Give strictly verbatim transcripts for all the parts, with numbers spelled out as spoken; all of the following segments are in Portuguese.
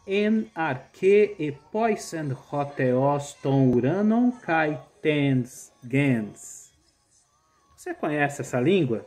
en arche e poisen hoteos ton uranon kai tens gens. Você conhece essa língua?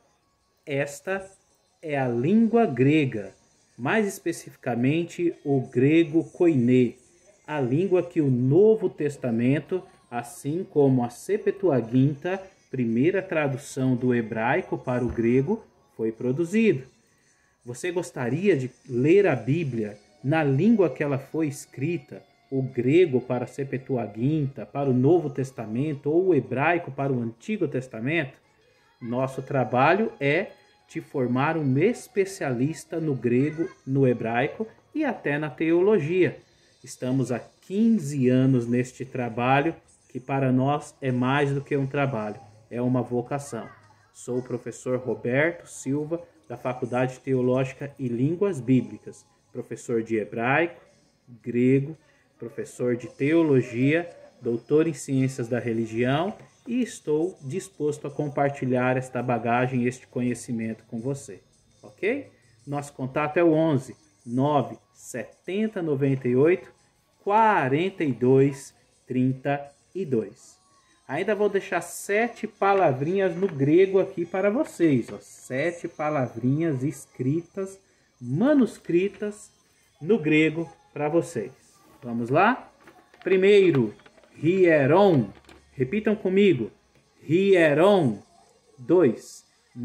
Esta é a língua grega, mais especificamente o grego koiné, a língua que o Novo Testamento, assim como a Septuaginta, primeira tradução do hebraico para o grego, foi produzido. Você gostaria de ler a Bíblia na língua que ela foi escrita, o grego para a Septuaginta, para o Novo Testamento, ou o hebraico para o Antigo Testamento? Nosso trabalho é te formar um especialista no grego, no hebraico e até na teologia. Estamos há quinze anos neste trabalho, que para nós é mais do que um trabalho, é uma vocação. Sou o professor Roberto Silva, da Faculdade Teológica e Línguas Bíblicas, professor de hebraico, grego, professor de teologia, doutor em ciências da religião, e estou disposto a compartilhar esta bagagem e este conhecimento com você, ok? Nosso contato é o onze, nove setenta, noventa e oito, quarenta e dois, trinta e dois. Ainda vou deixar sete palavrinhas no grego aqui para vocês, ó. Sete palavrinhas escritas, manuscritas no grego para vocês. Vamos lá? Primeiro, hieron. Repitam comigo. Hieron. Dois,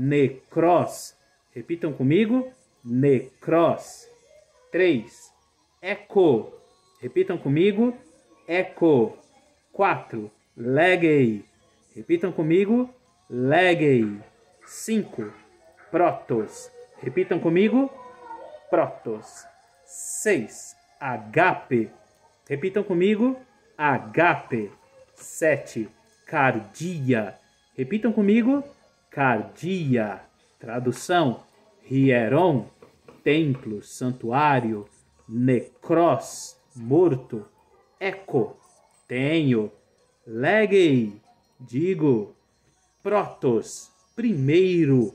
necros. Repitam comigo. Necros. Três, eco. Repitam comigo. Eco. Quatro, legei. Repitam comigo. Legei. Cinco, protos. Repitam comigo. Protos. Seis, agape. Repitam comigo. Agape. Sete, cardia. Repitam comigo. Cardia. Tradução: hieron, templo, santuário. Necros, morto. Eco, tenho. Legei, digo. Protos, primeiro.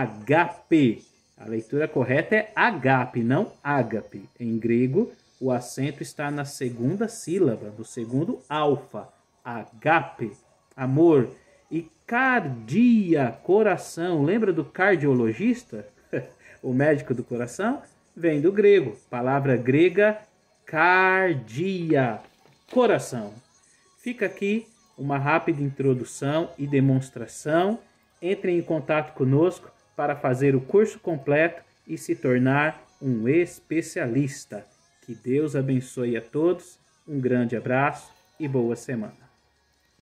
Agape. A leitura correta é agape, não ágape. Em grego, o acento está na segunda sílaba, do segundo alfa. Agape, amor. E cardia, coração. Lembra do cardiologista? O médico do coração? Vem do grego. Palavra grega, cardia, coração. Fica aqui uma rápida introdução e demonstração. Entre em contato conosco para fazer o curso completo e se tornar um especialista. Que Deus abençoe a todos. Um grande abraço e boa semana.